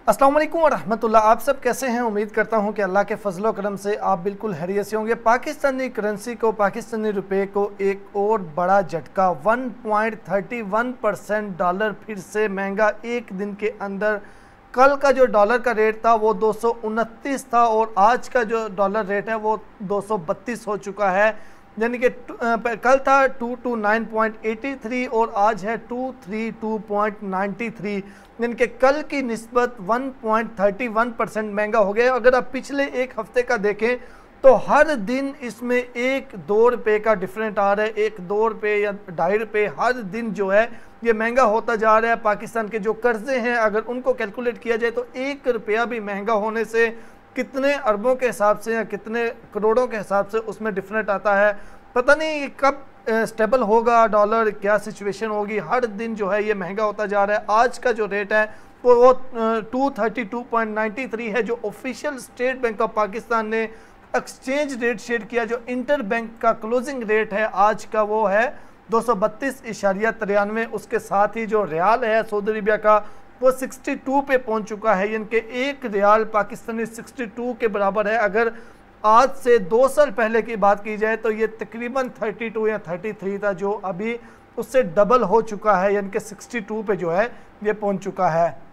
अस्सलाम वालेकुम रहमतुल्लाह। आप सब कैसे हैं? उम्मीद करता हूं कि अल्लाह के फजलो करम से आप बिल्कुल खैरियत से होंगे। पाकिस्तानी करेंसी को, पाकिस्तानी रुपए को एक और बड़ा झटका, 1.31% डॉलर फिर से महंगा एक दिन के अंदर। कल का जो डॉलर का रेट था वो 229 था और आज का जो डॉलर रेट है वो 232 हो चुका है। यानी कि कल था 229.83 और आज है 232.93। यानी कि कल की निस्बत 1.31% महंगा हो गया। अगर आप पिछले एक हफ्ते का देखें तो हर दिन इसमें 1-2 रुपये का डिफरेंट आ रहा है। 1-2 रुपये या 2.5 रुपये हर दिन जो है ये महंगा होता जा रहा है। पाकिस्तान के जो कर्जे हैं अगर उनको कैलकुलेट किया जाए तो 1 रुपया भी महंगा होने से कितने अरबों के हिसाब से या कितने करोड़ों के हिसाब से उसमें डिफरेंट आता है। पता नहीं कब स्टेबल होगा डॉलर, क्या सिचुएशन होगी। हर दिन जो है ये महंगा होता जा रहा है। आज का जो रेट है वो 232.93 है, जो official State Bank of Pakistan ने एक्सचेंज रेट शेयर किया। जो इंटर बैंक का क्लोजिंग रेट है आज का वो है 232.93। उसके साथ ही जो रियाल है सऊदी अरबिया का वो 62 पे पहुंच चुका है। यानी कि एक रियाल पाकिस्तानी 62 के बराबर है। अगर आज से 2 साल पहले की बात की जाए तो ये तकरीबन 32 या 33 था, जो अभी उससे डबल हो चुका है। यानी कि 62 पे जो है ये पहुंच चुका है।